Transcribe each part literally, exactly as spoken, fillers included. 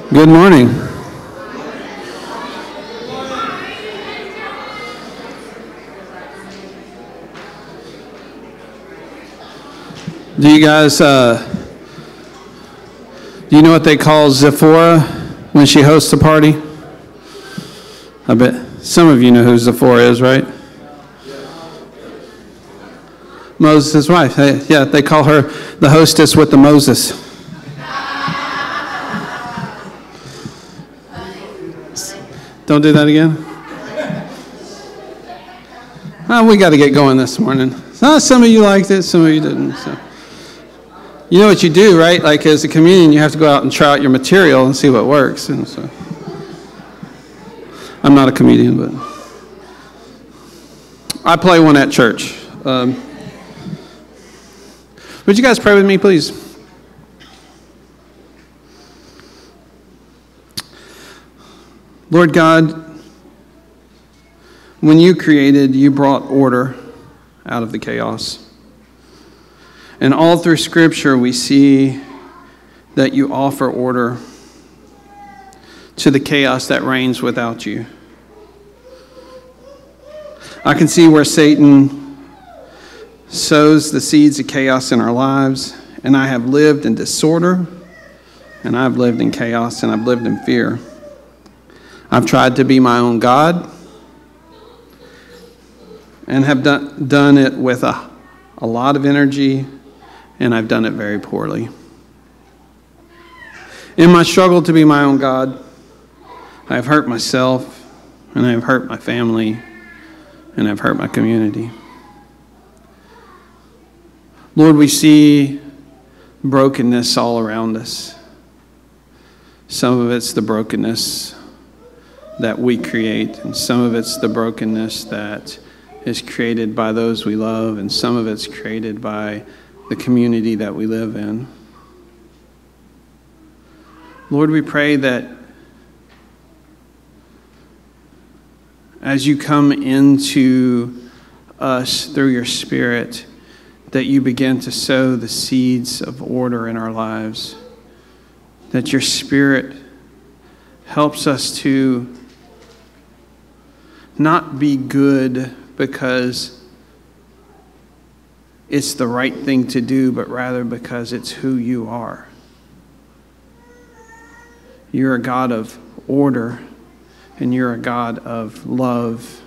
Good morning. Do you guys, uh, do you know what they call Zipporah when she hosts a party? I bet some of you know who Zipporah is, right? Moses' wife. Hey, yeah, they call her the hostess with the Moses. Don't do that again. Oh, we got to get going this morning. Oh, some of you liked it, some of you didn't. So, you know what you do, right? Like as a communion, you have to go out and try out your material and see what works. And so, I'm not a comedian, but I play one at church. Um, would you guys pray with me, please? Lord God, when you created, you brought order out of the chaos. And all through Scripture, we see that you offer order to the chaos that reigns without you. I can see where Satan sows the seeds of chaos in our lives, and I have lived in disorder, and I've lived in chaos, and I've lived in fear. I've tried to be my own God and have done, done it with a, a lot of energy, and I've done it very poorly. In my struggle to be my own God, I have hurt myself, and I have hurt my family, and I've hurt my community. Lord, we see brokenness all around us. Some of it's the brokenness that we create, and some of it's the brokenness that is created by those we love, and some of it's created by the community that we live in. Lord, we pray that as you come into us through your Spirit, that you begin to sow the seeds of order in our lives, that your Spirit helps us to not be good because it's the right thing to do, but rather because it's who you are. You're a God of order, and you're a God of love.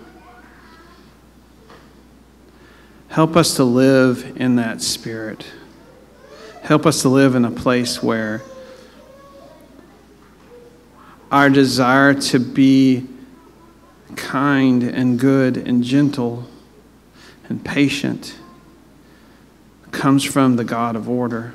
Help us to live in that spirit. Help us to live in a place where our desire to be kind and good and gentle and patient comes from the God of order,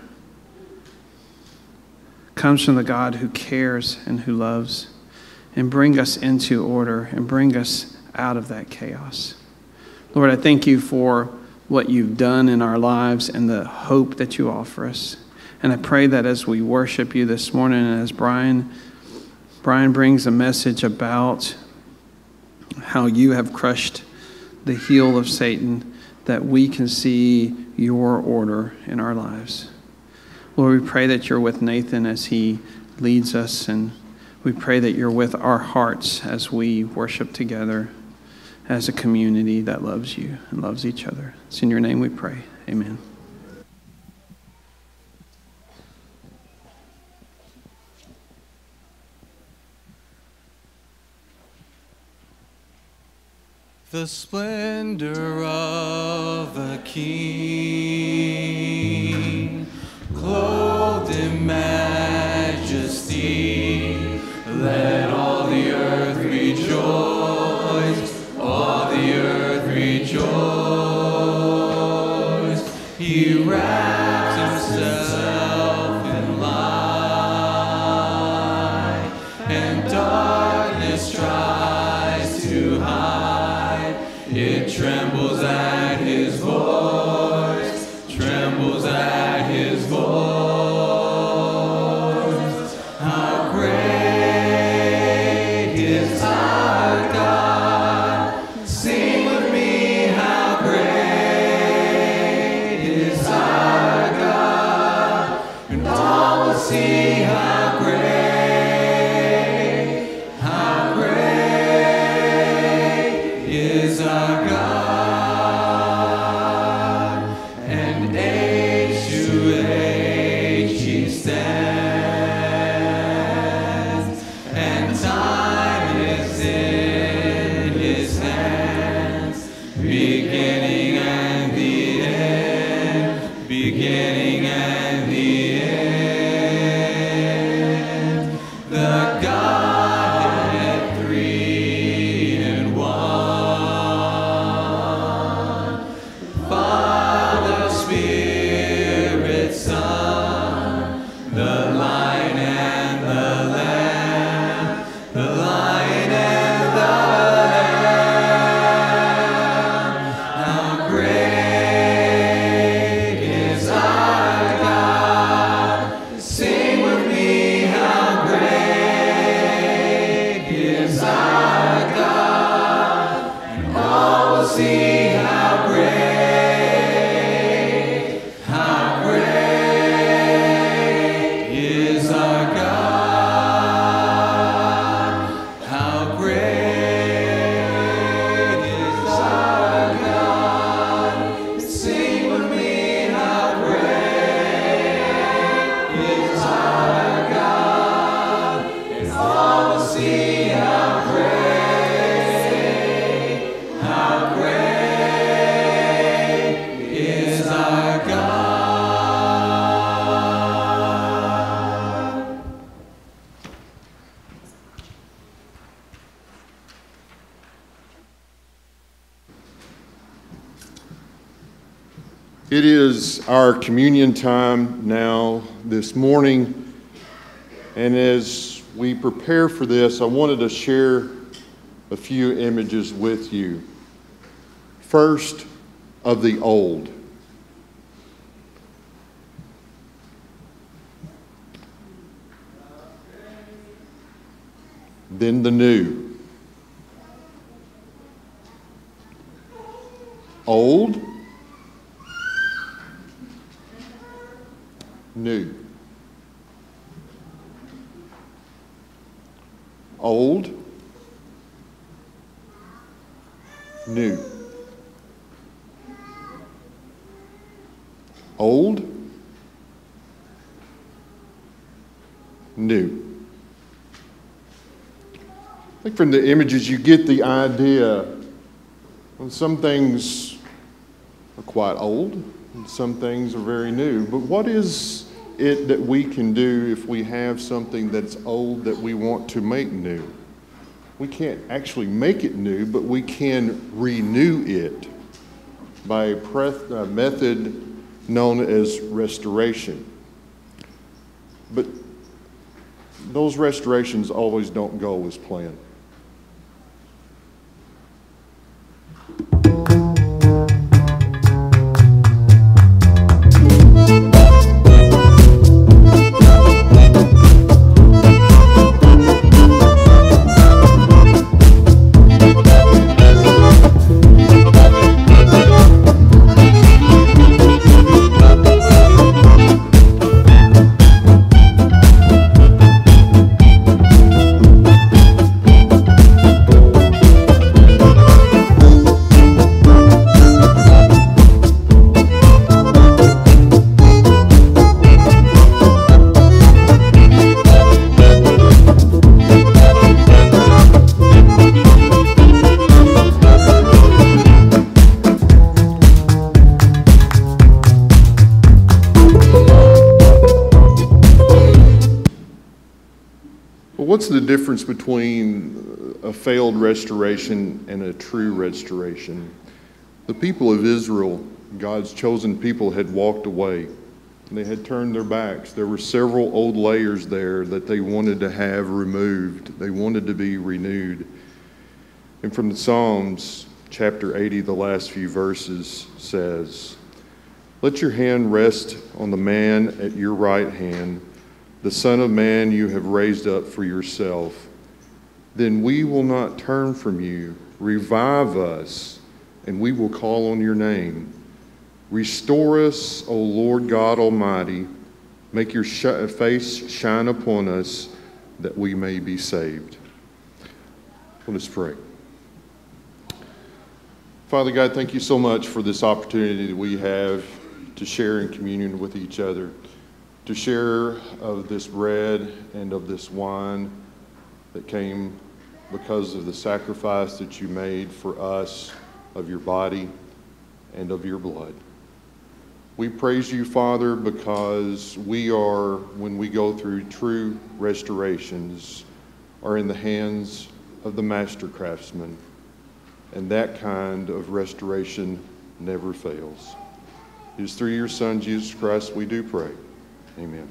comes from the God who cares and who loves, and bring us into order and bring us out of that chaos. Lord, I thank you for what you've done in our lives and the hope that you offer us. And I pray that as we worship you this morning, and as Brian Brian brings a message about how you have crushed the heel of Satan, that we can see your order in our lives. Lord, we pray that you're with Nathan as he leads us, and we pray that you're with our hearts as we worship together as a community that loves you and loves each other. It's in your name we pray. Amen. The splendor of a king, clothed in majesty, let all the earth rejoice, all the earth rejoice. He wraps himself in light, and darkness tries to hide. It trembles at his voice, trembles at his voice. How great is our God. Sing with me, how great is our It is our communion time now this morning, and as we prepare for this, I wanted to share a few images with you. First, of the old. Then the new. Old. New. Old. New. Old. New. I think from the images you get the idea. Well, some things are quite old, and some things are very new. But what is it that we can do if we have something that's old that we want to make new? We can't actually make it new, but we can renew it by a, preth- a method known as restoration. But those restorations always don't go as planned. What's the difference between a failed restoration and a true restoration? The people of Israel, God's chosen people, had walked away. They had turned their backs. There were several old layers there that they wanted to have removed. They wanted to be renewed. And from the Psalms, chapter eighty, the last few verses says, "Let your hand rest on the man at your right hand, the Son of Man you have raised up for yourself. Then we will not turn from you. Revive us, and we will call on your name. Restore us, O Lord God Almighty. Make your sh- face shine upon us, that we may be saved." Let us pray. Father God, thank you so much for this opportunity that we have to share in communion with each other, to share of this bread and of this wine that came because of the sacrifice that you made for us of your body and of your blood. We praise you, Father, because we are, when we go through true restorations, are in the hands of the master craftsman, and that kind of restoration never fails. It is through your Son, Jesus Christ, we do pray. Amen.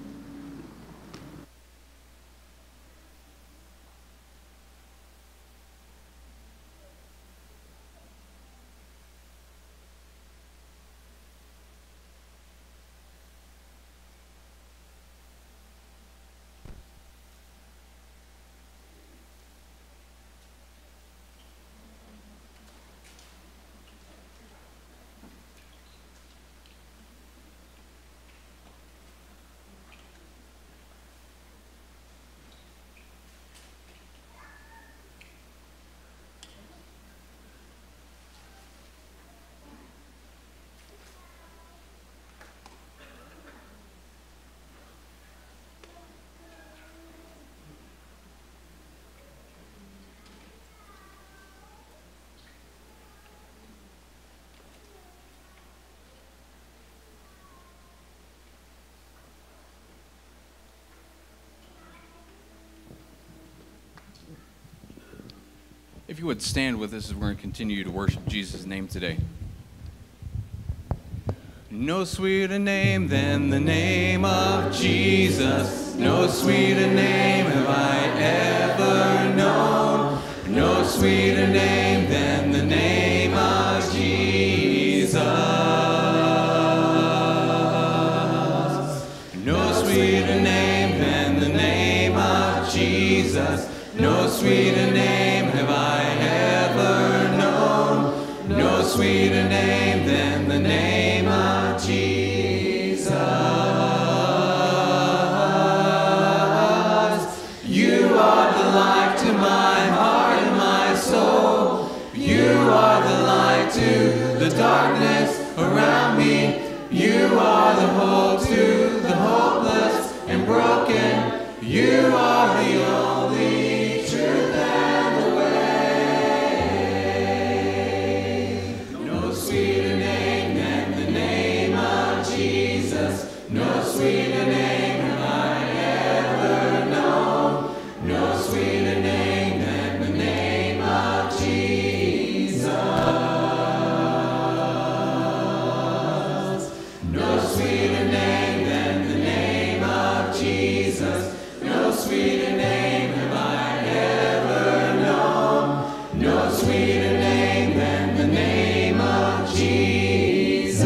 If you would stand with us as we're going to continue to worship Jesus' name today. No sweeter name than the name of Jesus. No sweeter name have I ever known. No sweeter name than the name of Jesus. No sweeter name than the name of Jesus. No sweeter name have I ever known. No sweeter name than the name of Jesus. You are the light to my heart and my soul. You are the light to the darkness around me. You are the hope to the hopeless and broken. You are the only truth and the way. No sweeter name than the name of Jesus. No sweeter name have I ever known. No sweeter name than the name of Jesus. No sweeter name than the name of Jesus. No sweeter name have I ever known. No sweeter name than the name of Jesus.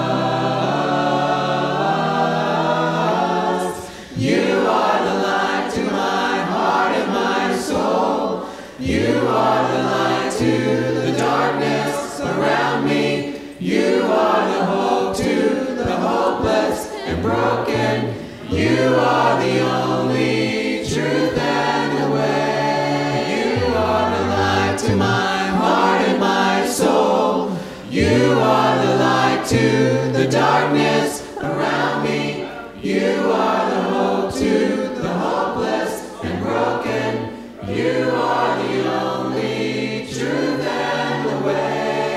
You are the light to my heart and my soul. You are the light to the darkness around me. You are the hope to the hopeless and broken. You are the only truth and the way. You are the light to my heart and my soul. You are the light to the darkness around me. You are the hope to the hopeless and broken. You are the only truth and the way.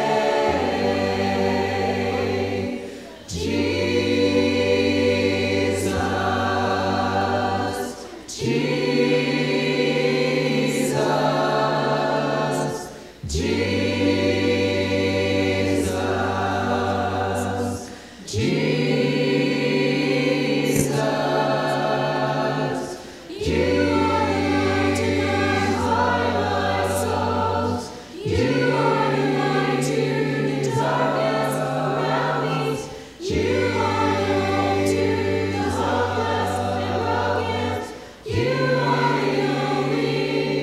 Jesus, Jesus, Jesus, Jesus. You are the light to my heart and my soul. You are the light to the darkness around me. You are the hope to the hopeless and broken. You are the only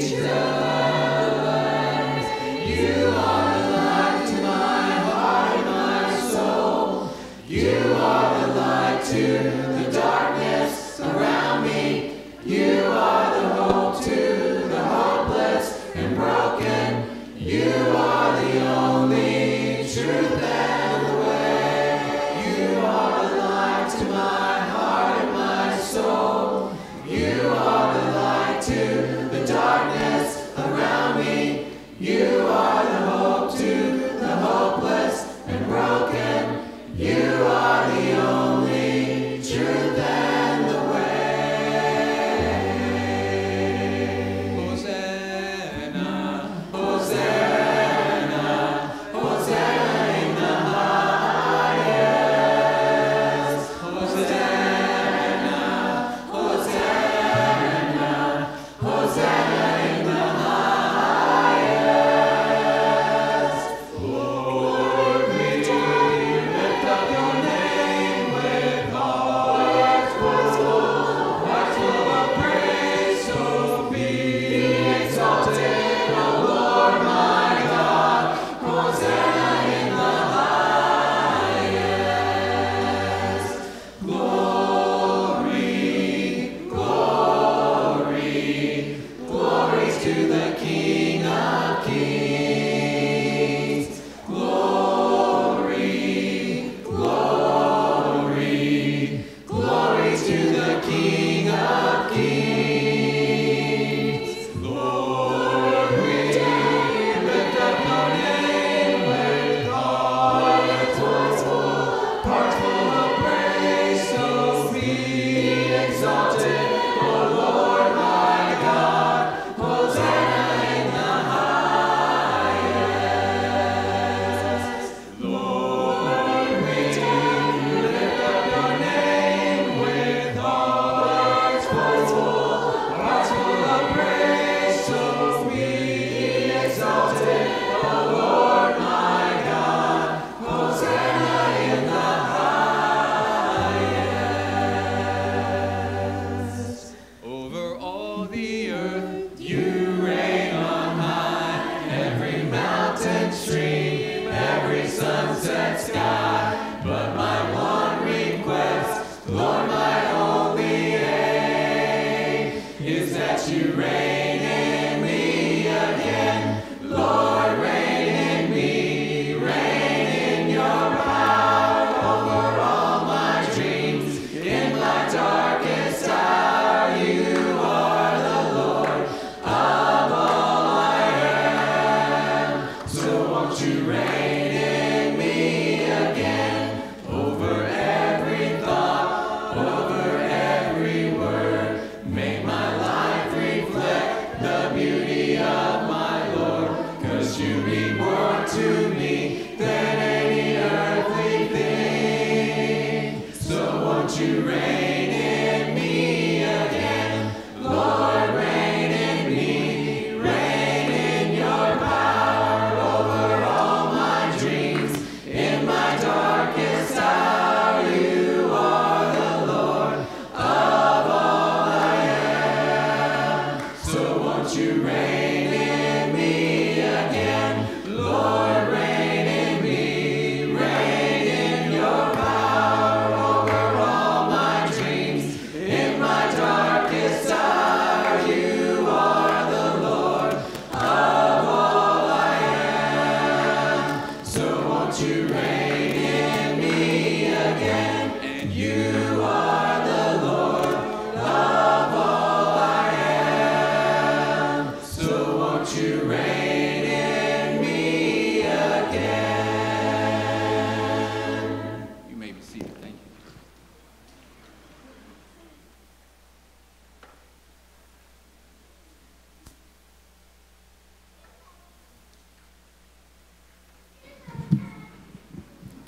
truth. You are the light to my heart and my soul. You are the light to the darkness around me. You are the hope to the hopeless and broken. You are the only truth and the way. You are the light to my heart and my soul. You are the light to the darkness around me. You are the hope to the hopeless and broken. You are the only truth.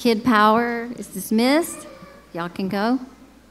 Kid Power is dismissed. Y'all can go.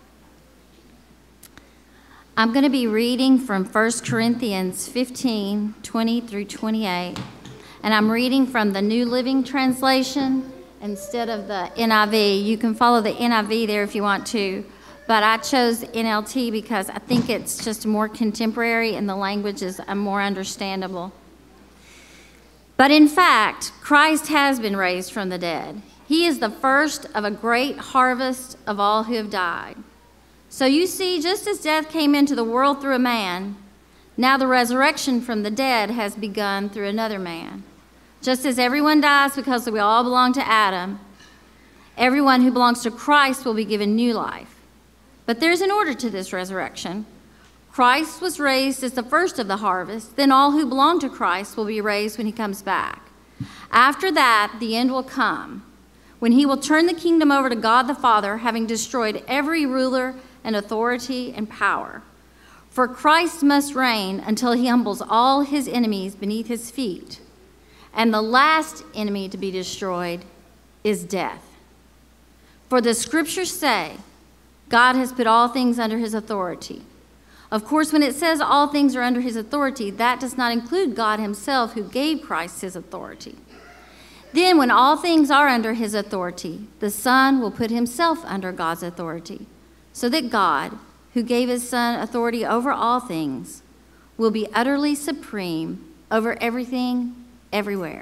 I'm going to be reading from First Corinthians fifteen, twenty through twenty-eight. And I'm reading from the New Living Translation instead of the N I V. You can follow the N I V there if you want to. But I chose N L T because I think it's just more contemporary and the language is more understandable. But in fact, Christ has been raised from the dead. He is the first of a great harvest of all who have died. So you see, just as death came into the world through a man, now the resurrection from the dead has begun through another man. Just as everyone dies because we all belong to Adam, everyone who belongs to Christ will be given new life. But there's an order to this resurrection. Christ was raised as the first of the harvest. Then all who belong to Christ will be raised when he comes back. After that, the end will come, when he will turn the kingdom over to God the Father, having destroyed every ruler and authority and power. For Christ must reign until he humbles all his enemies beneath his feet. And the last enemy to be destroyed is death. For the scriptures say, God has put all things under his authority. Of course, when it says all things are under his authority, that does not include God himself, who gave Christ his authority. Then when all things are under his authority, the Son will put himself under God's authority, so that God, who gave his Son authority over all things, will be utterly supreme over everything, everywhere.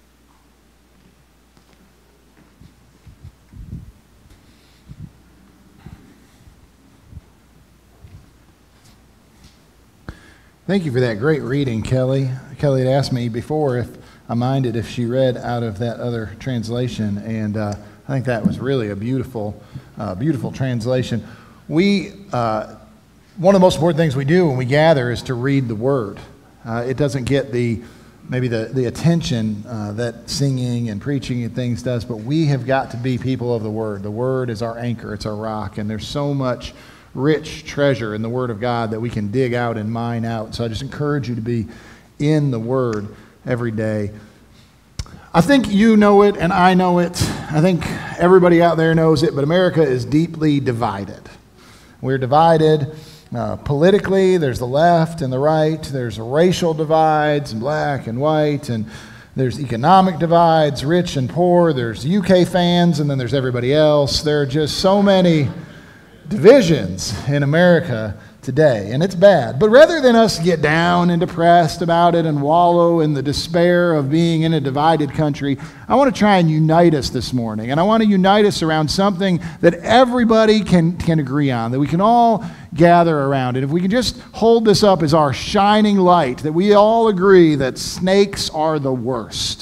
Thank you for that great reading, Kelly. Kelly had asked me before if I minded if she read out of that other translation, and uh, I think that was really a beautiful, uh, beautiful translation. We, uh, one of the most important things we do when we gather is to read the Word. Uh, it doesn't get the maybe the, the attention uh, that singing and preaching and things does, but we have got to be people of the Word. The Word is our anchor, it's our rock, and there's so much rich treasure in the Word of God that we can dig out and mine out. So I just encourage you to be in the Word every day. I think you know it and I know it. I think everybody out there knows it, but America is deeply divided. We're divided uh, politically. There's the left and the right. There's racial divides, black and white, and there's economic divides, rich and poor. There's U K fans, and then there's everybody else. There are just so many divisions in America today, and it's bad. But rather than us get down and depressed about it and wallow in the despair of being in a divided country, I want to try and unite us this morning. And I want to unite us around something that everybody can, can agree on, that we can all gather around. And if we can just hold this up as our shining light, that we all agree that snakes are the worst.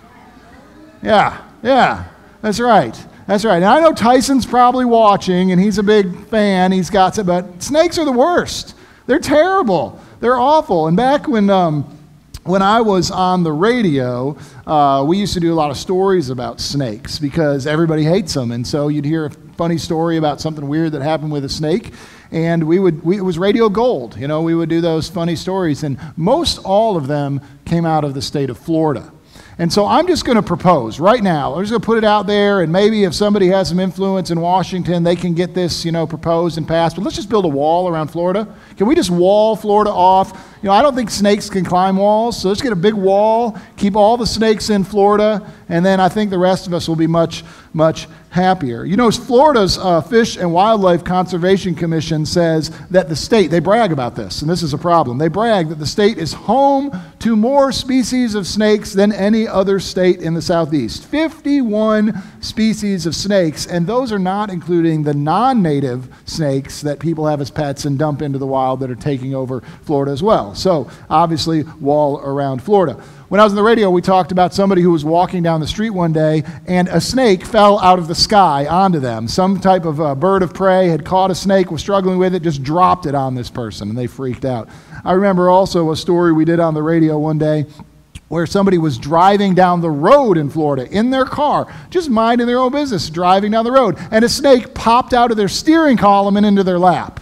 Yeah, yeah, that's right. That's right. Now, I know Tyson's probably watching, and he's a big fan. He's got some, but snakes are the worst. They're terrible. They're awful. And back when um, when I was on the radio, uh, we used to do a lot of stories about snakes because everybody hates them. And so you'd hear a funny story about something weird that happened with a snake, and we would we, it was radio gold. You know, we would do those funny stories, and most all of them came out of the state of Florida. And so I'm just going to propose right now. I'm just going to put it out there, and maybe if somebody has some influence in Washington, they can get this, you know, proposed and passed. But let's just build a wall around Florida. Can we just wall Florida off? You know, I don't think snakes can climb walls, so let's get a big wall, keep all the snakes in Florida, and then I think the rest of us will be much, much happier. You know, Florida's uh, Fish and Wildlife Conservation Commission says that the state, they brag about this, and this is a problem. They brag that the state is home to more species of snakes than any other state in the Southeast. fifty-one species of snakes, and those are not including the non-native snakes that people have as pets and dump into the wild that are taking over Florida as well. So, obviously, wall around Florida. When I was on the radio, we talked about somebody who was walking down the street one day, and a snake fell out of the sky onto them. Some type of uh, bird of prey had caught a snake, was struggling with it, just dropped it on this person, and they freaked out. I remember also a story we did on the radio one day where somebody was driving down the road in Florida in their car, just minding their own business, driving down the road, and a snake popped out of their steering column and into their lap.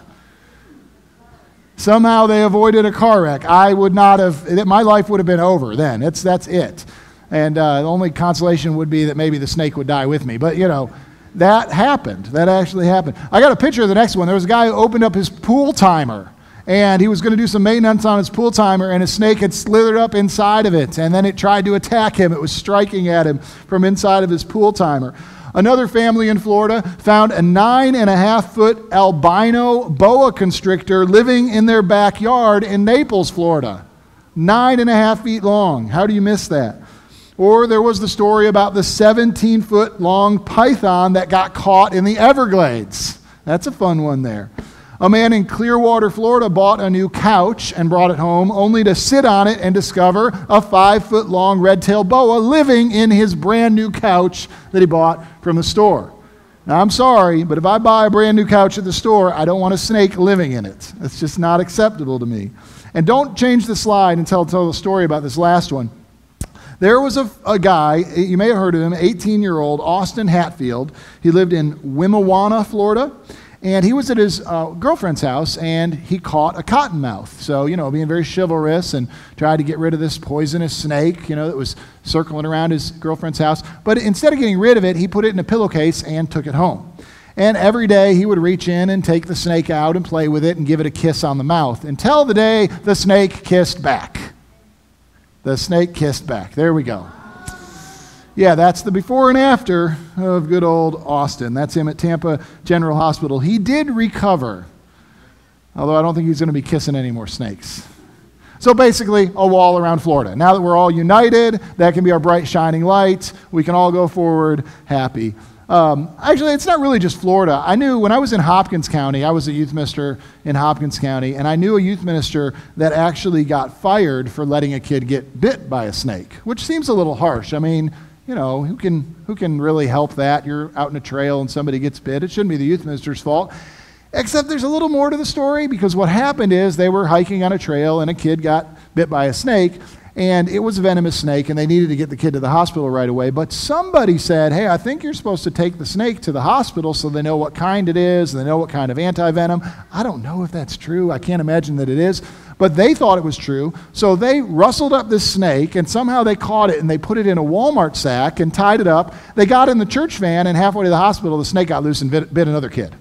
Somehow they avoided a car wreck. I would not have, my life would have been over then. It's, that's it. And uh, the only consolation would be that maybe the snake would die with me. But, you know, that happened. That actually happened. I got a picture of the next one. There was a guy who opened up his pool timer, and he was going to do some maintenance on his pool timer, and a snake had slithered up inside of it, and then it tried to attack him. It was striking at him from inside of his pool timer. Another family in Florida found a nine and a half foot albino boa constrictor living in their backyard in Naples, Florida. Nine and a half feet long. How do you miss that? Or there was the story about the seventeen foot long python that got caught in the Everglades. That's a fun one there. A man in Clearwater, Florida bought a new couch and brought it home only to sit on it and discover a five foot long red-tailed boa living in his brand new couch that he bought from the store. Now, I'm sorry, but if I buy a brand new couch at the store, I don't want a snake living in it. It's just not acceptable to me. And don't change the slide until I tell the story about this last one. There was a, a guy, you may have heard of him, eighteen-year-old Austin Hatfield. He lived in Wimawana, Florida. And he was at his uh, girlfriend's house, and he caught a cottonmouth. So, you know, being very chivalrous and tried to get rid of this poisonous snake, you know, that was circling around his girlfriend's house. But instead of getting rid of it, he put it in a pillowcase and took it home. And every day he would reach in and take the snake out and play with it and give it a kiss on the mouth until the day the snake kissed back. The snake kissed back. There we go. Yeah, that's the before and after of good old Austin. That's him at Tampa General Hospital. He did recover, although I don't think he's going to be kissing any more snakes. So basically, a wall around Florida. Now that we're all united, that can be our bright shining light. We can all go forward happy. Um, actually, it's not really just Florida. I knew when I was in Hopkins County, I was a youth minister in Hopkins County, and I knew a youth minister that actually got fired for letting a kid get bit by a snake, which seems a little harsh. I mean, you know, who can, who can really help that? You're out in a trail and somebody gets bit. It shouldn't be the youth minister's fault. Except there's a little more to the story, because what happened is they were hiking on a trail and a kid got bit by a snake, and it was a venomous snake, and they needed to get the kid to the hospital right away. But somebody said, hey, I think you're supposed to take the snake to the hospital so they know what kind it is, and they know what kind of anti-venom. I don't know if that's true. I can't imagine that it is. But they thought it was true, so they rustled up this snake, and somehow they caught it, and they put it in a Walmart sack and tied it up. They got in the church van, and halfway to the hospital, the snake got loose and bit, bit another kid.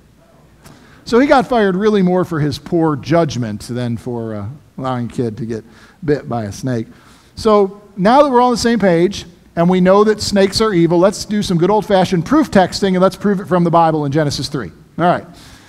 So he got fired really more for his poor judgment than for uh, allowing a kid to get bit by a snake. So now that we're all on the same page, and we know that snakes are evil, let's do some good old-fashioned proof texting, and let's prove it from the Bible in Genesis three. All right.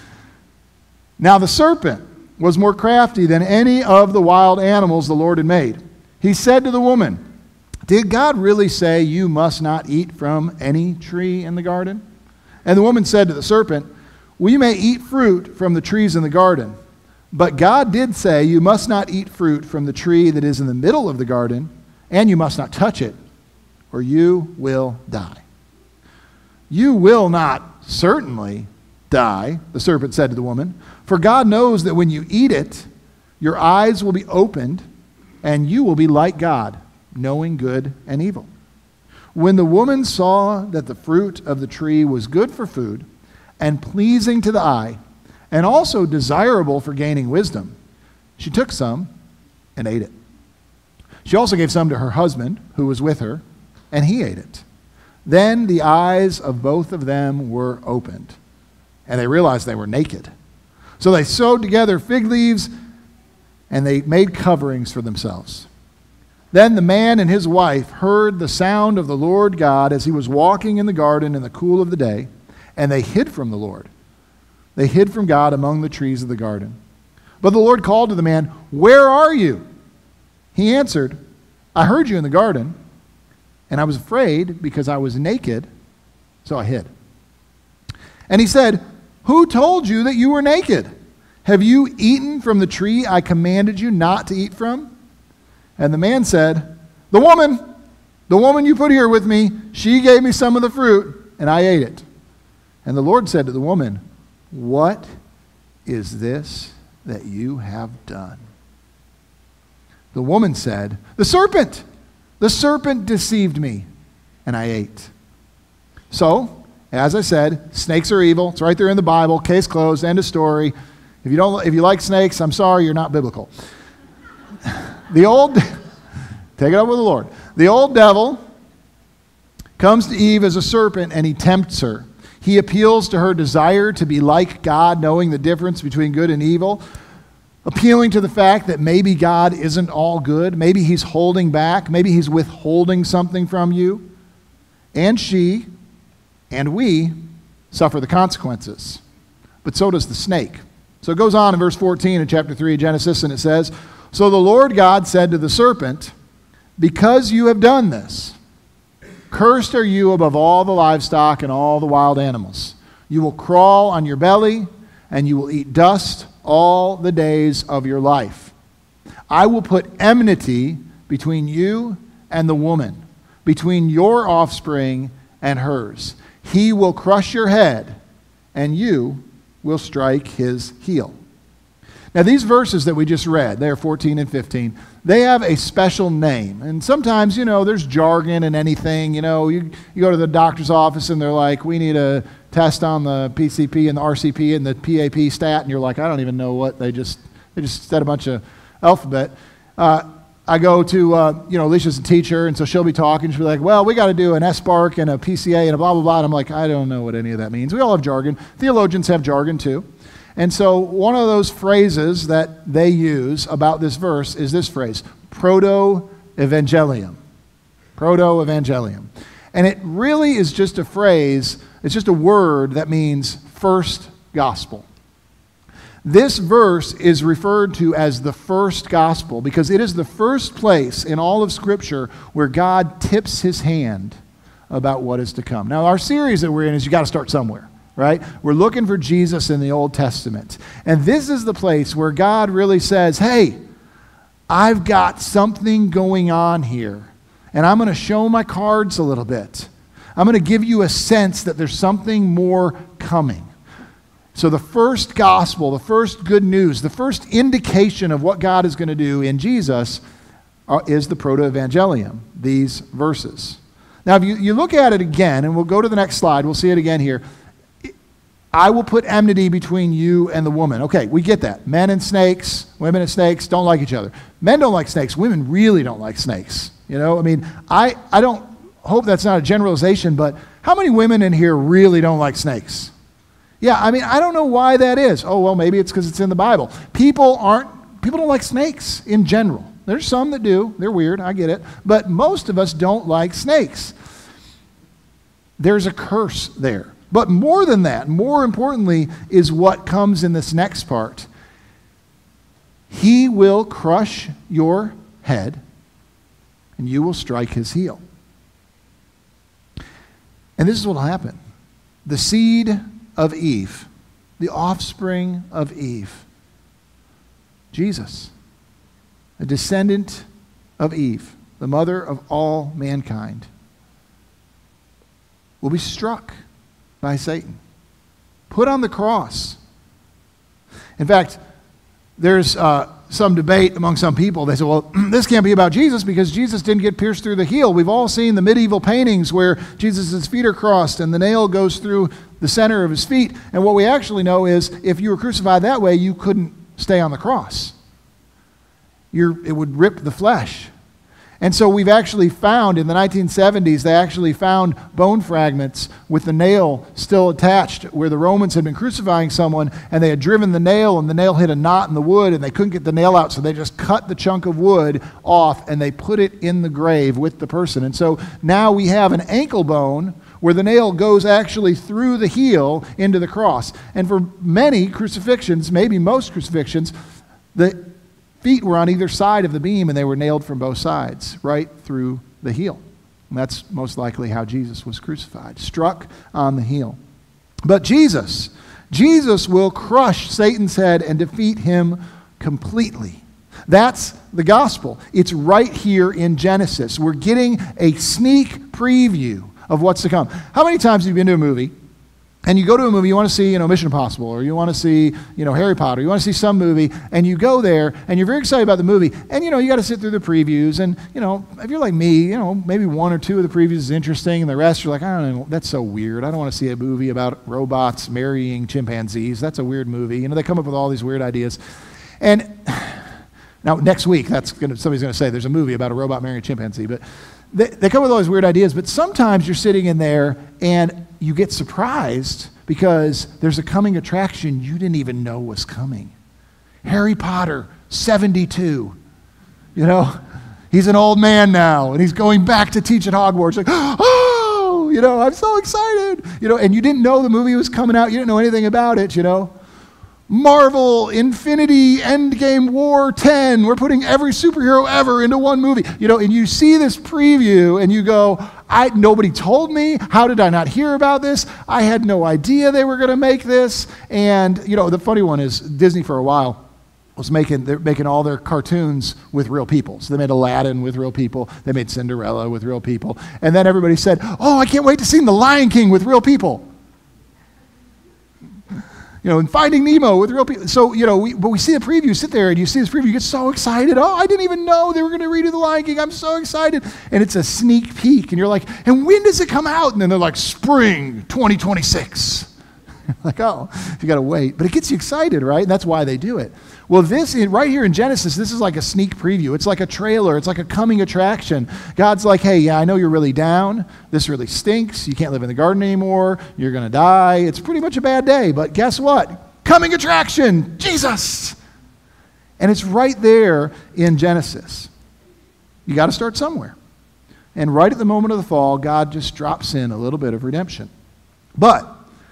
Now the serpent was more crafty than any of the wild animals the Lord had made. He said to the woman, did God really say you must not eat from any tree in the garden? And the woman said to the serpent, we may eat fruit from the trees in the garden, but God did say you must not eat fruit from the tree that is in the middle of the garden, and you must not touch it, or you will die. You will not certainly die, the serpent said to the woman, for God knows that when you eat it, your eyes will be opened, and you will be like God, knowing good and evil. When the woman saw that the fruit of the tree was good for food, and pleasing to the eye, and also desirable for gaining wisdom, she took some and ate it. She also gave some to her husband, who was with her, and he ate it. Then the eyes of both of them were opened, and they realized they were naked. So they sewed together fig leaves, and they made coverings for themselves. Then the man and his wife heard the sound of the Lord God as he was walking in the garden in the cool of the day, and they hid from the Lord. They hid from God among the trees of the garden. But the Lord called to the man, where are you? He answered, I heard you in the garden, and I was afraid because I was naked, so I hid. And he said, who told you that you were naked? Have you eaten from the tree I commanded you not to eat from? And the man said, the woman, the woman you put here with me, she gave me some of the fruit, and I ate it. And the Lord said to the woman, what is this that you have done? The woman said, the serpent, the serpent deceived me, and I ate. So, as I said, snakes are evil. It's right there in the Bible. Case closed. End of story. If you don't, if you like snakes, I'm sorry, you're not biblical. The old, take it up with the Lord. The old devil comes to Eve as a serpent and he tempts her. He appeals to her desire to be like God, knowing the difference between good and evil, appealing to the fact that maybe God isn't all good, maybe he's holding back, maybe he's withholding something from you. And she and we suffer the consequences. But so does the snake. So it goes on in verse fourteen of chapter three of Genesis, and it says, "So the Lord God said to the serpent, 'Because you have done this, cursed are you above all the livestock and all the wild animals. You will crawl on your belly, and you will eat dust all the days of your life. I will put enmity between you and the woman, between your offspring and hers. He will crush your head, and you will strike his heel.'" Now, these verses that we just read, they are fourteen and fifteen, they have a special name. And sometimes, you know, there's jargon in anything. You know, you, you go to the doctor's office and they're like, "We need a test on the P C P and the R C P and the P A P stat." And you're like, "I don't even know what they just, they just said a bunch of alphabet." Uh, I go to, uh, you know, Alicia's a teacher, and so she'll be talking. She'll be like, "Well, we got to do an S B A R C and a P C A and a blah, blah, blah." And I'm like, I don't know what any of that means. We all have jargon. Theologians have jargon too. And so one of those phrases that they use about this verse is this phrase, proto-evangelium. Proto-evangelium. And it really is just a phrase, it's just a word that means first gospel. This verse is referred to as the first gospel because it is the first place in all of Scripture where God tips his hand about what is to come. Now, our series that we're in is you got to start somewhere. Right? We're looking for Jesus in the Old Testament. And this is the place where God really says, "Hey, I've got something going on here. And I'm going to show my cards a little bit. I'm going to give you a sense that there's something more coming." So the first gospel, the first good news, the first indication of what God is going to do in Jesus is the proto-evangelium, these verses. Now, if you, you look at it again, and we'll go to the next slide, we'll see it again here. "I will put enmity between you and the woman." Okay, we get that. Men and snakes, women and snakes don't like each other. Men don't like snakes. Women really don't like snakes. You know, I mean, I, I don't hope that's not a generalization, but how many women in here really don't like snakes? Yeah, I mean, I don't know why that is. Oh, well, maybe it's because it's in the Bible. People aren't, people don't like snakes in general. There's some that do. They're weird, I get it. But most of us don't like snakes. There's a curse there. But more than that, more importantly, is what comes in this next part. He will crush your head, and you will strike his heel. And this is what will happen. The seed of Eve, the offspring of Eve, Jesus, a descendant of Eve, the mother of all mankind, will be struck by Satan, put on the cross. In fact, there's uh, some debate among some people. They say, well, this can't be about Jesus because Jesus didn't get pierced through the heel. We've all seen the medieval paintings where Jesus' feet are crossed and the nail goes through the center of his feet. And what we actually know is if you were crucified that way, you couldn't stay on the cross. You're, it would rip the flesh. And so we've actually found, in the nineteen seventies, they actually found bone fragments with the nail still attached where the Romans had been crucifying someone and they had driven the nail and the nail hit a knot in the wood and they couldn't get the nail out, so they just cut the chunk of wood off and they put it in the grave with the person. And so now we have an ankle bone where the nail goes actually through the heel into the cross. And for many crucifixions, maybe most crucifixions, the feet were on either side of the beam and they were nailed from both sides, right through the heel. And that's most likely how Jesus was crucified, struck on the heel. But Jesus, Jesus will crush Satan's head and defeat him completely. That's the gospel. It's right here in Genesis. We're getting a sneak preview of what's to come. How many times have you been to a movie? And you go to a movie, you want to see, you know, Mission Impossible, or you want to see, you know, Harry Potter, you want to see some movie, and you go there, and you're very excited about the movie, and, you know, you got to sit through the previews, and, you know, if you're like me, you know, maybe one or two of the previews is interesting, and the rest you're like, I don't know, that's so weird. I don't want to see a movie about robots marrying chimpanzees. That's a weird movie. You know, they come up with all these weird ideas. And now next week, that's gonna, somebody's going to say there's a movie about a robot marrying a chimpanzee, but they, they come with all these weird ideas, but sometimes you're sitting in there and you get surprised because there's a coming attraction you didn't even know was coming. Harry Potter, seventy-two. You know, he's an old man now, and he's going back to teach at Hogwarts. Like, oh, you know, I'm so excited. You know, and you didn't know the movie was coming out. You didn't know anything about it, you know. Marvel, Infinity, Endgame, War ten. We're putting every superhero ever into one movie. You know, and you see this preview and you go, I nobody told me. How did I not hear about this? I had no idea they were going to make this. And, you know, the funny one is Disney for a while was making, they're making all their cartoons with real people. So they made Aladdin with real people. They made Cinderella with real people. And then everybody said, oh, I can't wait to see The Lion King with real people. You know, and Finding Nemo with real people. So, you know, we, but we see the preview, sit there and you see this preview, you get so excited. Oh, I didn't even know they were going to redo The Lion King. I'm so excited. And it's a sneak peek. And you're like, and when does it come out? And then they're like, spring twenty twenty-six. Like, oh, you got to wait. But it gets you excited, right? And that's why they do it. Well, this, right here in Genesis, this is like a sneak preview. It's like a trailer. It's like a coming attraction. God's like, hey, yeah, I know you're really down. This really stinks. You can't live in the garden anymore. You're going to die. It's pretty much a bad day. But guess what? Coming attraction, Jesus. And it's right there in Genesis. You got to start somewhere. And right at the moment of the fall, God just drops in a little bit of redemption. But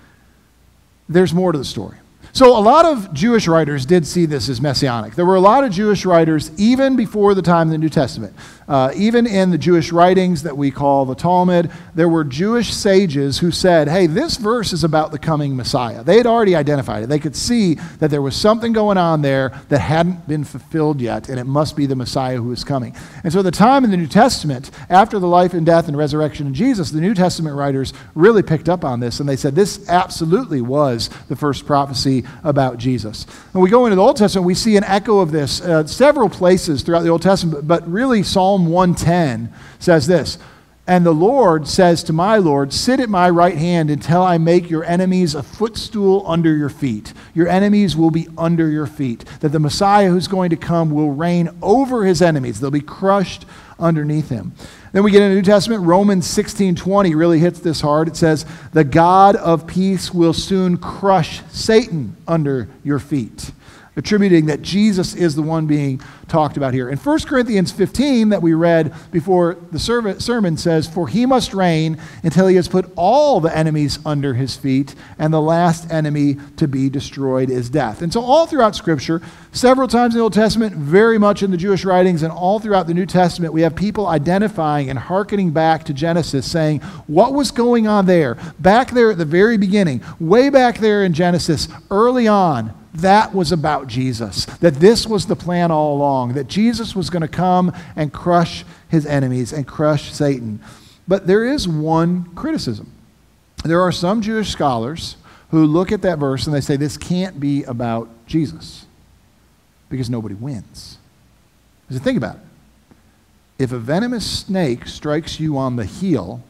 there's more to the story. So a lot of Jewish writers did see this as messianic. There were a lot of Jewish writers even before the time of the New Testament. Uh, even in the Jewish writings that we call the Talmud, there were Jewish sages who said, hey, this verse is about the coming Messiah. They had already identified it. They could see that there was something going on there that hadn't been fulfilled yet, and it must be the Messiah who is coming. And so at the time in the New Testament, after the life and death and resurrection of Jesus, the New Testament writers really picked up on this, and they said this absolutely was the first prophecy about Jesus. When we go into the Old Testament, we see an echo of this uh, several places throughout the Old Testament, but really Psalm one ten says this, and the Lord says to my Lord, sit at my right hand until I make your enemies a footstool under your feet. Your enemies will be under your feet. That the Messiah who's going to come will reign over his enemies. They'll be crushed underneath him. Then we get into the New Testament. Romans sixteen twenty really hits this hard. It says, the God of peace will soon crush Satan under your feet, attributing that Jesus is the one being talked about here. In First Corinthians fifteen that we read before the sermon says, for he must reign until he has put all the enemies under his feet, and the last enemy to be destroyed is death. And so all throughout Scripture, several times in the Old Testament, very much in the Jewish writings, and all throughout the New Testament, we have people identifying and hearkening back to Genesis, saying, what was going on there? Back there at the very beginning, way back there in Genesis, early on, that was about Jesus, that this was the plan all along, that Jesus was going to come and crush his enemies and crush Satan. But there is one criticism. There are some Jewish scholars who look at that verse and they say this can't be about Jesus because nobody wins. Because think about it. If a venomous snake strikes you on the heel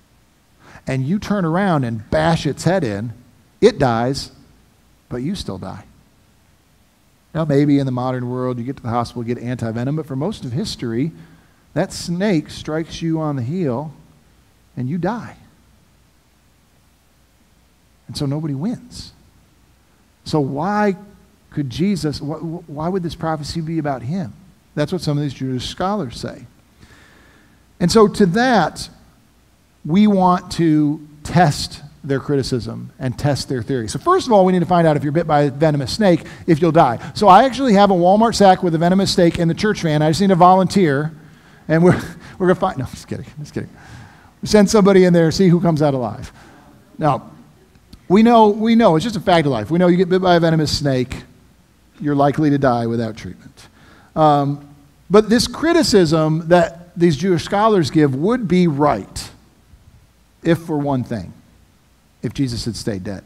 and you turn around and bash its head in, it dies, but you still die. Now, maybe in the modern world, you get to the hospital, get anti-venom, but for most of history, that snake strikes you on the heel, and you die. And so nobody wins. So why could Jesus, why would this prophecy be about him? That's what some of these Jewish scholars say. And so to that, we want to test their criticism and test their theory. So first of all, we need to find out if you're bit by a venomous snake, if you'll die. So I actually have a Walmart sack with a venomous snake in the church van. I just need a volunteer, and we're we're gonna find. No, just kidding, just kidding. Send somebody in there, see who comes out alive. Now, we know we know it's just a fact of life. We know you get bit by a venomous snake, you're likely to die without treatment. Um, but this criticism that these Jewish scholars give would be right, if for one thing. If Jesus had stayed dead.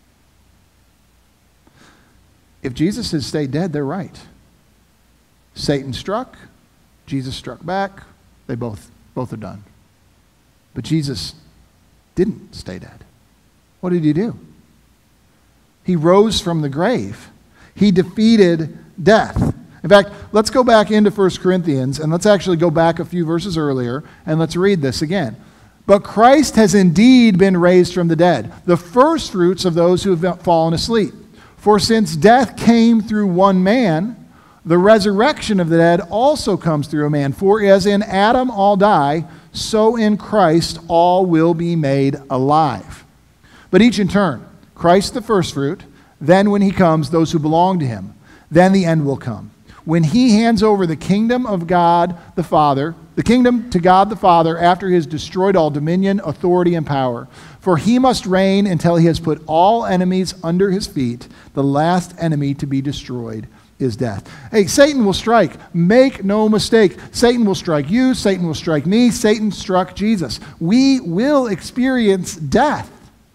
If Jesus had stayed dead, they're right. Satan struck, Jesus struck back, they both, both are done. But Jesus didn't stay dead. What did he do? He rose from the grave. He defeated death. In fact, let's go back into First Corinthians, and let's actually go back a few verses earlier, and let's read this again. But Christ has indeed been raised from the dead, the firstfruits of those who have fallen asleep. For since death came through one man, the resurrection of the dead also comes through a man. For as in Adam all die, so in Christ all will be made alive. But each in turn, Christ the firstfruit, then when he comes, those who belong to him. Then the end will come, when he hands over the kingdom of God the Father, the kingdom to God the Father after he has destroyed all dominion, authority, and power. For he must reign until he has put all enemies under his feet. The last enemy to be destroyed is death. Hey, Satan will strike. Make no mistake. Satan will strike you. Satan will strike me. Satan struck Jesus. We will experience death.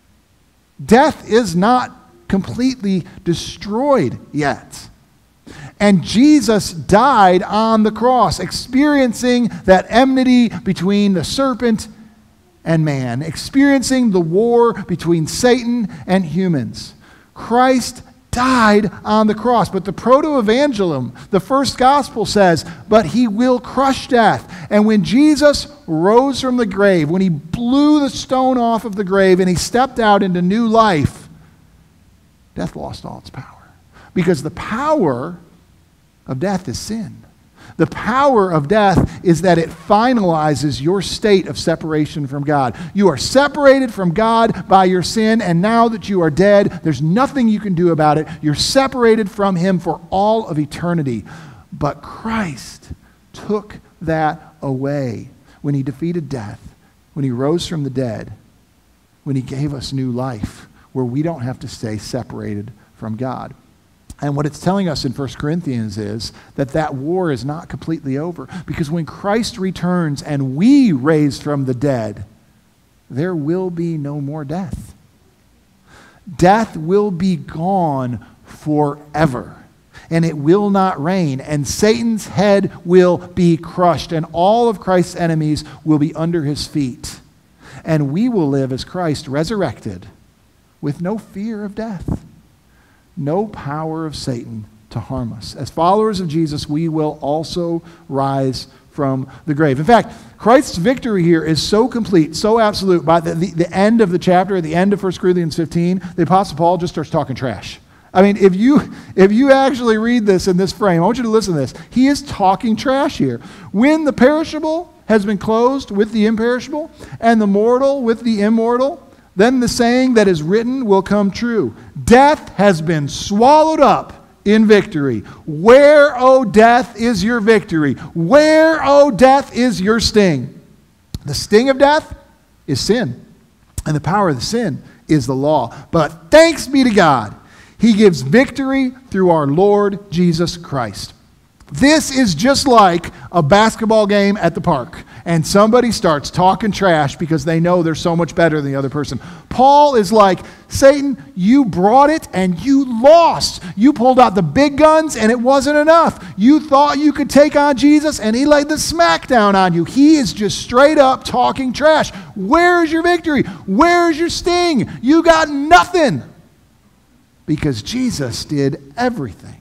Death is not completely destroyed yet. And Jesus died on the cross, experiencing that enmity between the serpent and man, experiencing the war between Satan and humans. Christ died on the cross. But the proto-evangelium, the first gospel says, but he will crush death. And when Jesus rose from the grave, when he blew the stone off of the grave and he stepped out into new life, death lost all its power. Because the power of death is sin. The power of death is that it finalizes your state of separation from God. You are separated from God by your sin, and now that you are dead, there's nothing you can do about it. You're separated from him for all of eternity. But Christ took that away when he defeated death, when he rose from the dead, when he gave us new life, where we don't have to stay separated from God. And what it's telling us in First Corinthians is that that war is not completely over. Because when Christ returns and we raise from the dead, there will be no more death. Death will be gone forever. And it will not reign. And Satan's head will be crushed. And all of Christ's enemies will be under his feet. And we will live as Christ resurrected with no fear of death. No power of Satan to harm us. As followers of Jesus, we will also rise from the grave. In fact, Christ's victory here is so complete, so absolute, by the, the, the end of the chapter, at the end of First Corinthians fifteen, the Apostle Paul just starts talking trash. I mean, if you, if you actually read this in this frame, I want you to listen to this. He is talking trash here. When the perishable has been clothed with the imperishable, and the mortal with the immortal, then the saying that is written will come true. Death has been swallowed up in victory. Where, O death, is your victory? Where, O death, is your sting? The sting of death is sin. And the power of the sin is the law. But thanks be to God, he gives victory through our Lord Jesus Christ. This is just like a basketball game at the park, and somebody starts talking trash because they know they're so much better than the other person. Paul is like, Satan, you brought it and you lost. You pulled out the big guns and it wasn't enough. You thought you could take on Jesus and he laid the smackdown on you. He is just straight up talking trash. Where is your victory? Where is your sting? You got nothing. Because Jesus did everything.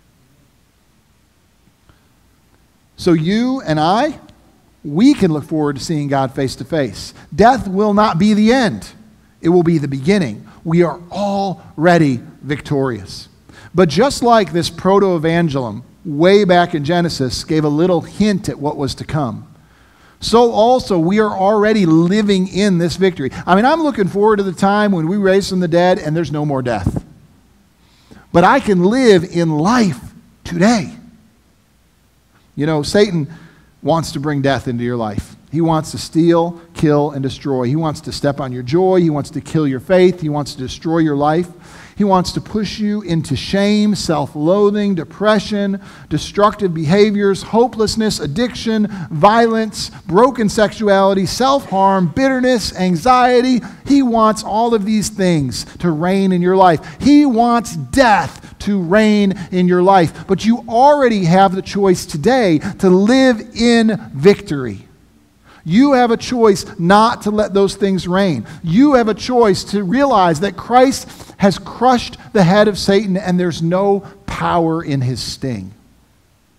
So you and I, we can look forward to seeing God face to face. Death will not be the end. It will be the beginning. We are already victorious. But just like this proto-evangelium way back in Genesis gave a little hint at what was to come, so also we are already living in this victory. I mean, I'm looking forward to the time when we raise from the dead and there's no more death. But I can live in life today. You know, Satan wants to bring death into your life. He wants to steal, kill, and destroy. He wants to step on your joy. He wants to kill your faith. He wants to destroy your life. He wants to push you into shame, self-loathing, depression, destructive behaviors, hopelessness, addiction, violence, broken sexuality, self-harm, bitterness, anxiety. He wants all of these things to reign in your life. He wants death to reign in your life. But you already have the choice today to live in victory. You have a choice not to let those things reign. You have a choice to realize that Christ has crushed the head of Satan and there's no power in his sting.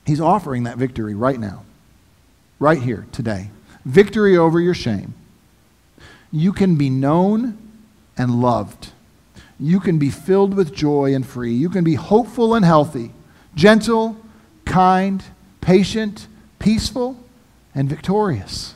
He's offering that victory right now, right here, today. Victory over your shame. You can be known and loved. You can be filled with joy and free. You can be hopeful and healthy, gentle, kind, patient, peaceful, and victorious.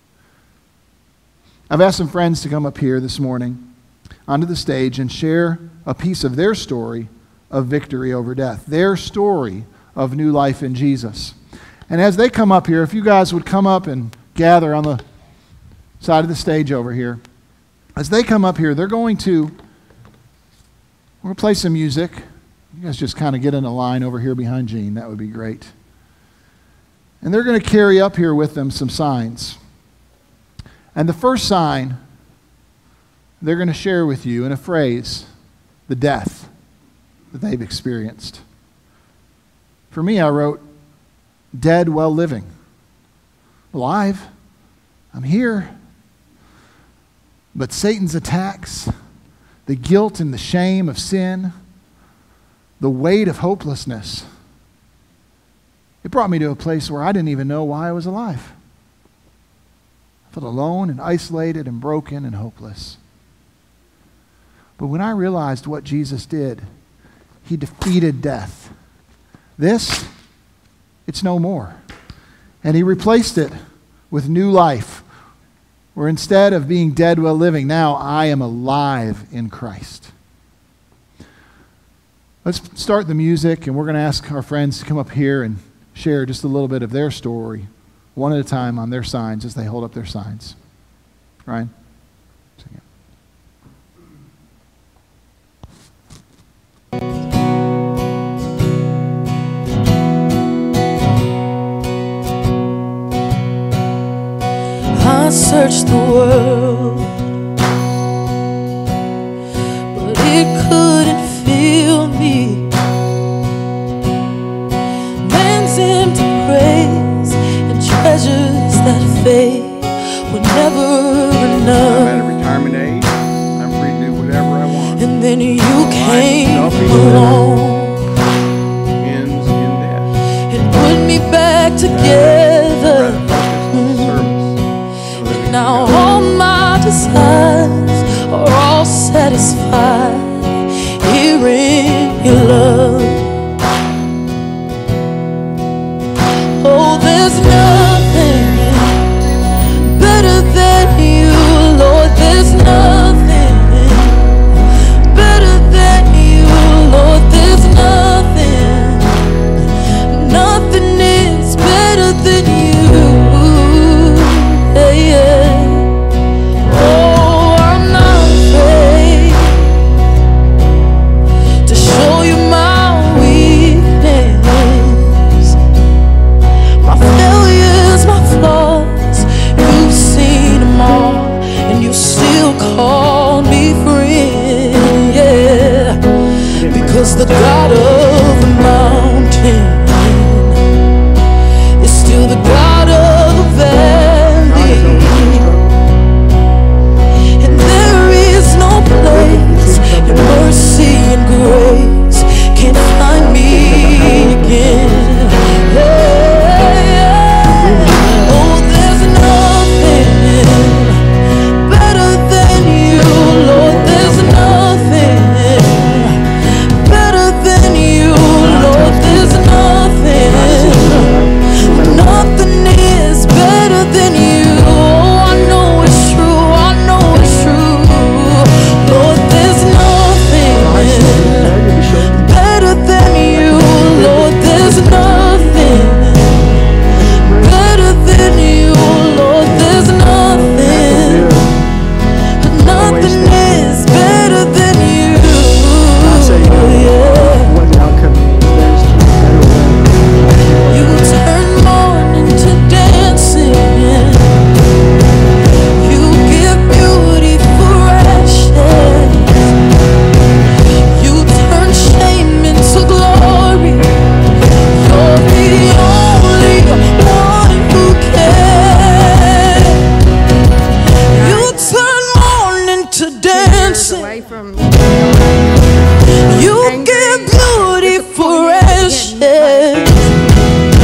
I've asked some friends to come up here this morning onto the stage and share a piece of their story of victory over death, their story of new life in Jesus. And as they come up here, if you guys would come up and gather on the side of the stage over here. As they come up here, they're going to, we're going to play some music. You guys just kind of get in a line over here behind Gene. That would be great. And they're going to carry up here with them some signs. And the first sign they're going to share with you in a phrase, the death that they've experienced. For me, I wrote, dead while living. Alive, I'm here. But Satan's attacks, the guilt and the shame of sin, the weight of hopelessness, it brought me to a place where I didn't even know why I was alive. I felt alone and isolated and broken and hopeless. But when I realized what Jesus did, he defeated death. This, it's no more. And he replaced it with new life, where instead of being dead while living, now I am alive in Christ. Let's start the music, and we're going to ask our friends to come up here and share just a little bit of their story, one at a time on their signs as they hold up their signs. Ryan? Sing it. I searched the world, but it couldn't fill me. Man's empty praise and treasures that fade were never enough. I'm at a retirement age. I'm free to do whatever I want. And then you Life came nothing along ends in death. and put me back together. Rather focus on service. Now all my desires are all satisfied here in your love. Oh, there's nothing better than you, Lord. There's nothing better than you, Lord. There's nothing, nothing is better than you. Yeah, yeah. Oh, I'm not afraid to show you my weakness, my failures, my flaws. You've seen them all, and you still call me friend. Yeah, because the God of the mountain is still the God of the valley. And there is no place your mercy and grace can find me again. Yeah, yeah. Oh, there's nothing better than you, Lord. There's nothing better than you, Lord. There's nothing, nothing is better than you. Oh, I know it's true, I know it's true. Lord, there's nothing better than you, Lord. There's nothing better than you, Lord. There's nothing, nothing is better than you. Yeah. You turn mourning to dancing. You give beauty for ashes. You turn shame into glory. You're the only one who can. You turn mourning to dancing. away from You give beauty for ashes.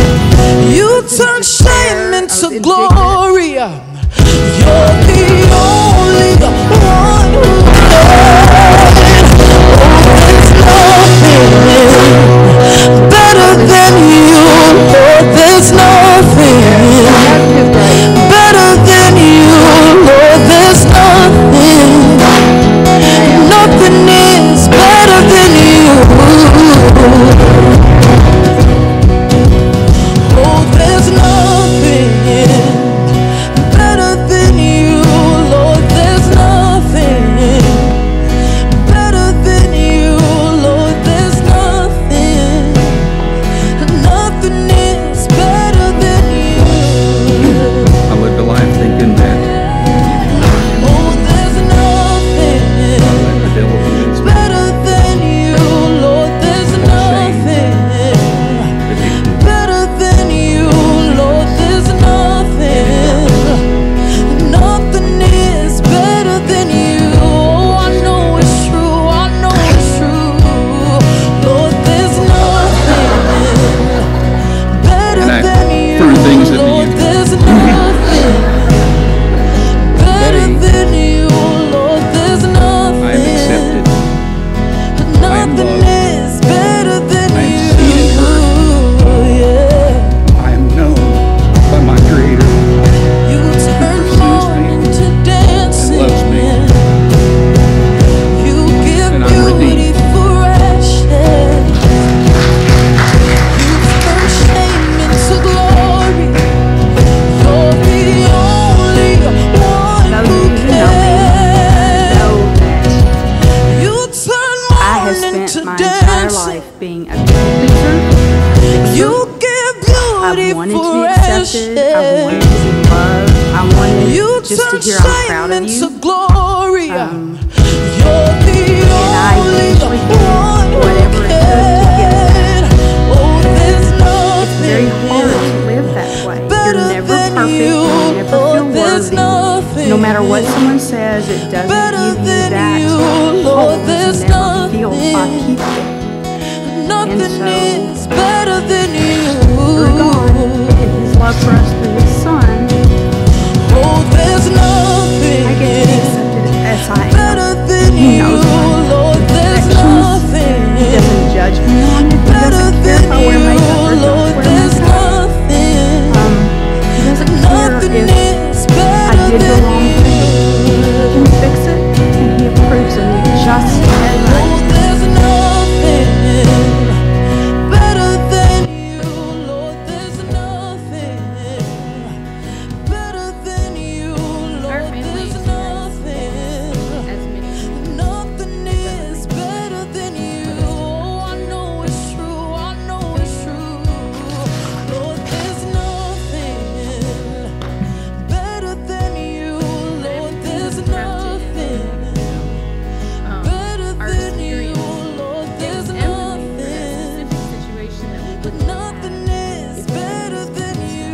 I wanted to be accepted. I wanted to be loved. I wanted You just to turn hear I'm proud shame of into you. glory. Um, You're the and I only usually do one who whatever it took to get can. Oh, there's It's very hard nothing to live that way. You're better never than perfect. you. You never Lord, feel there's worthy. nothing No matter what someone says, it doesn't better give you than that you. Lord, wholeness there's you never feel by nothing. people. Nothing And so, is better than you. through God and His love for us through His Son, Oh, there's nothing I get to be accepted as I am. better than He you. knows my Lord, there's imperfections. nothing He doesn't judge me on it. He better doesn't care than if I wear you. makeup or don't Lord, wear there's makeup. nothing. Um, he doesn't care Nothing if is I better did the than wrong thing. He you. can fix it, and He approves of me just as I am. Oh, there's nothing better than you. Lord, there's nothing better than you. Our Lord, family there's nothing. As many Nothing is better than you. Oh, I know it's true. I know it's true. Lord, there's nothing better than you. Lord, there's nothing better than you. Lord, there's nothing. But nothing is better than you.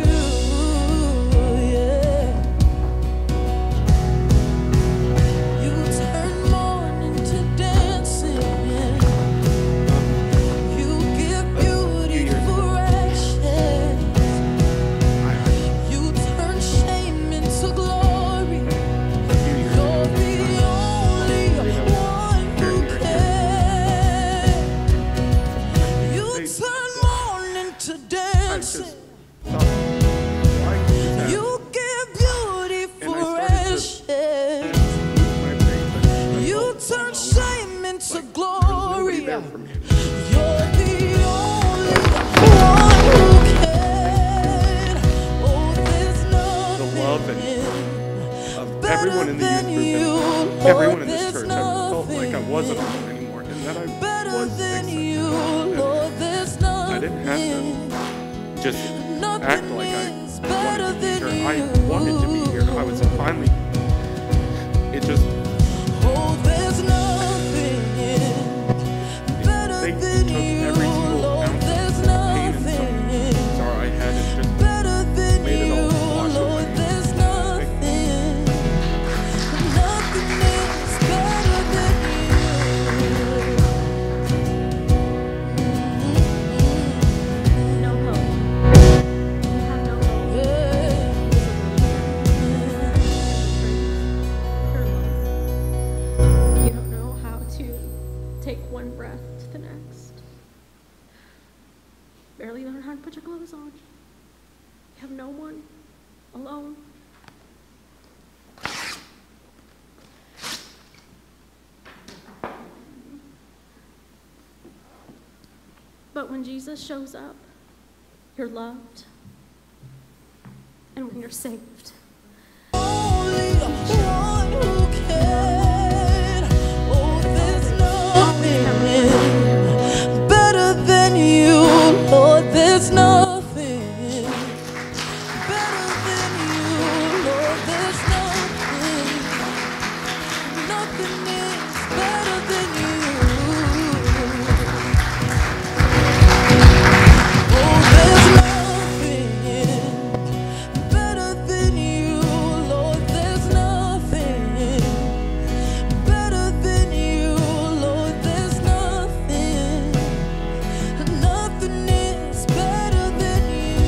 Yeah. You turn mourning to dancing. You give beauty for ashes. You turn shame into glory. You're the only one who can. You turn mourning to dancing. You give beauty for ashes. You turn shame into glory. You're the only one who can. Oh, there's The love nothing of better everyone in the than youth you. movement, Lord, everyone in this there's church, I felt like I nothing wasn't alone anymore, and that I better was than accepted. you. And Lord, there's I didn't have nothing to just act Nothing like I is better wanted to be than here. I you. wanted to be here. I was finally, it just, Oh, there's nothing better they than took you. every single Lord, ounce there's of pain and nothing suffering, sorrow I had, and just better than made it you. all wash Lord, away. there's nothing. Nothing is better than you. no hope. We have no hope. Yeah. You don't know how to take one breath to the next. Barely learn how to put your clothes on. You have no one, alone. But when Jesus shows up, you're loved. And when you're saved, Only one who can. Oh, there's nothing better than you. Lord, there's nothing better than you. Lord, there's nothing. Nothing is better than you. Oh, there's nothing better than you. Lord, there's nothing better than you. Lord, there's nothing. Nothing is better than you.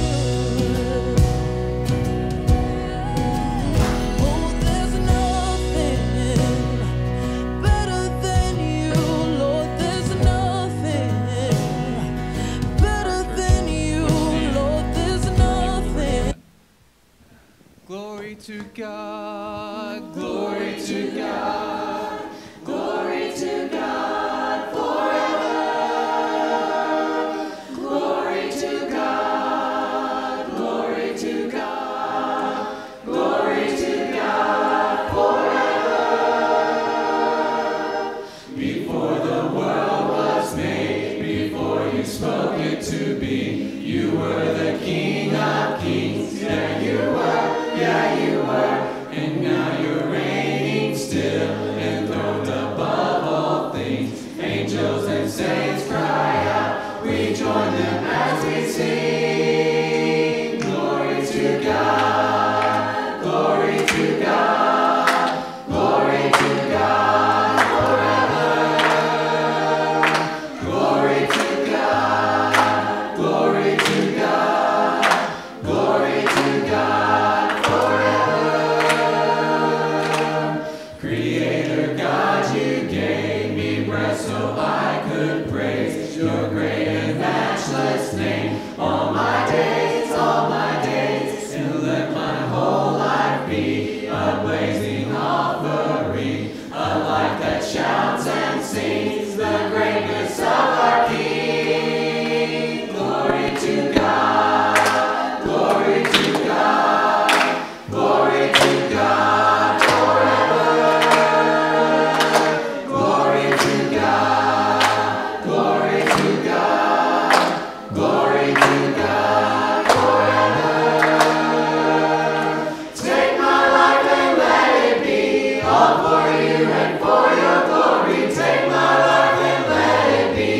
Oh, there's nothing better than you. Lord, there's nothing better than you. Lord, there's nothing. Glory to God, glory to God, glory to God forever. Glory to God, glory to God, glory to God forever. Before the world was made, before you spoke it to be, you were the King of Angels and saints cry out, we join them as we sing. Glory to God, glory to God, glory to God forever. Glory to God, glory to God, glory to God forever. Creator God, you gave me breath so I could praise your great and matchless name. All my days, all my days, and let my whole life be a blazing offering, a life that shouts and sings the greatness of our King. Glory to God, glory to God, glory to God forever. Glory to God, glory to God, glory to God forever. Take my life and let it be all for you and for your glory. Take my life and let it be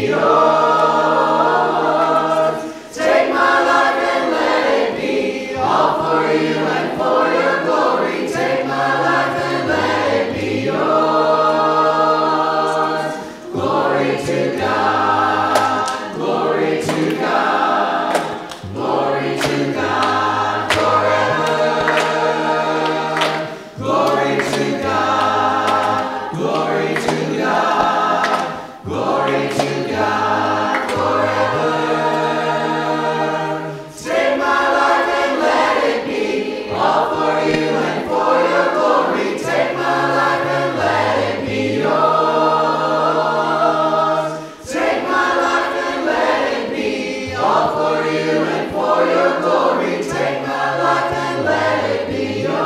yours. Take my life and let it be all for you and for your glory. Take my life and let it be yours. Glory to God, glory to God, glory to God forever. Glory to God, glory to God, glory to God forever. Take my life and let it be all for you and for your glory. Take my life and let it be yours. Take my life and let it be all for you and for your glory. Take my life and let it be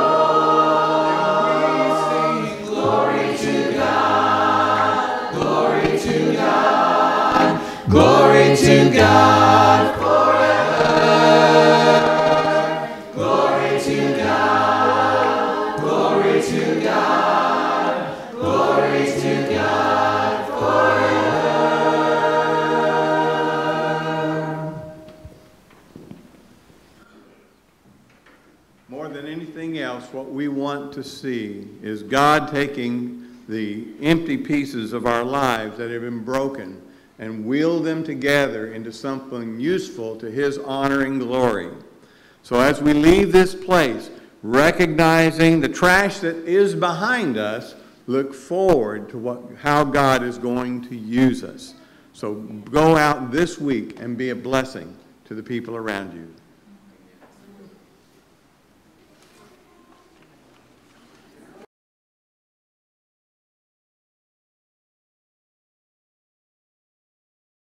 yours. Glory to God, glory to God, glory to God forever. Glory to God, glory to God, glory to God forever. More than anything else, what we want to see is God taking the empty pieces of our lives that have been broken and wheel them together into something useful to His honor and glory. So as we leave this place, recognizing the trash that is behind us, look forward to what, how God is going to use us. So go out this week and be a blessing to the people around you.